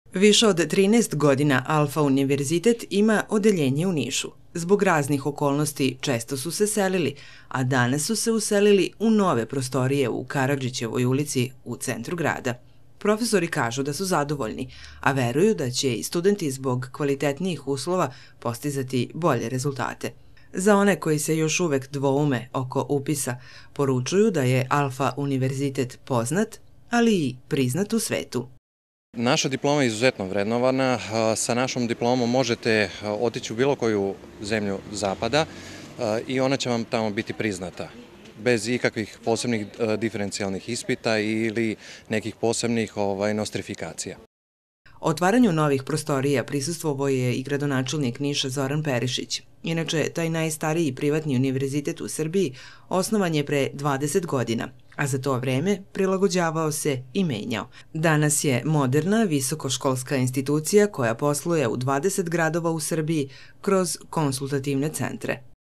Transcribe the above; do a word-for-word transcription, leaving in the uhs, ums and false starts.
Više od trinaest godina Alfa univerzitet ima odeljenje u Nišu. Zbog raznih okolnosti često su se selili, a danas su se uselili u nove prostorije u Karadžićevoj ulici u centru grada. Profesori kažu da su zadovoljni, a veruju da će i studenti zbog kvalitetnijih uslova postizati bolje rezultate. Za one koji se još uvek dvoume oko upisa, poručuju da je Alfa univerzitet poznat, ali i priznat u svetu. Naša diploma je izuzetno vrednovana. Sa našom diplomom možete otići u bilo koju zemlju zapada i ona će vam tamo biti priznata, bez ikakvih posebnih diferencijalnih ispita ili nekih posebnih nostrifikacija. Otvaranju novih prostorija prisustvovao je i gradonačelnik Niša Zoran Perišić. Inače, taj najstariji privatni univerzitet u Srbiji osnovan je pre dvadeset godina, a za to vreme prilagođavao se i menjao. Danas je moderna visokoškolska institucija koja posluje u dvadeset gradova u Srbiji kroz konsultativne centre.